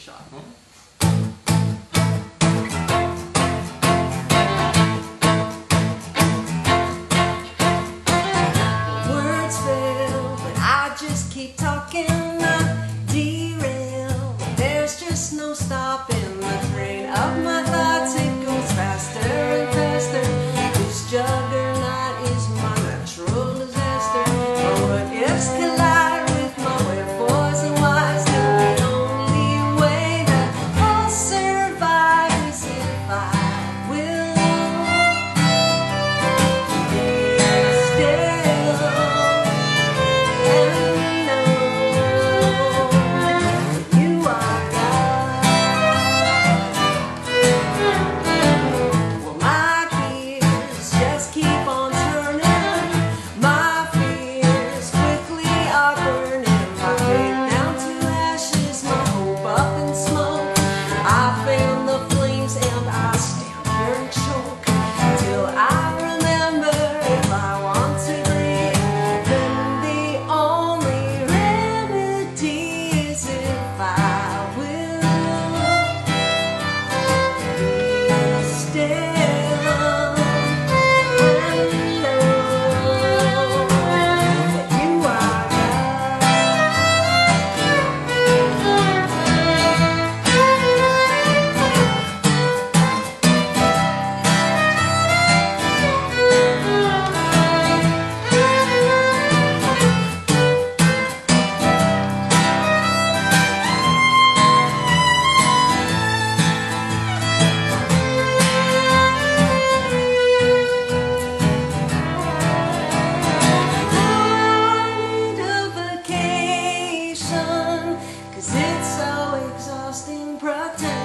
shot. Words fail, but I just keep talking. Derail, there's just no stopping the train of my thoughts. It goes faster and faster. This juggernaut is my natural disaster. My what-ifs collide with my wherefores and whys. The only way that I'll survive is if I will be still and know that you are God. Well, my fears just keep on turning. My fears quickly are burning. My faith down to ashes, my hope up in smoke. I fan the flames and I stand here and choke till I remember if I want to breathe, then the only remedy is if I will be still and know that you are I need a vacation, 'cause it's so exhausting pretending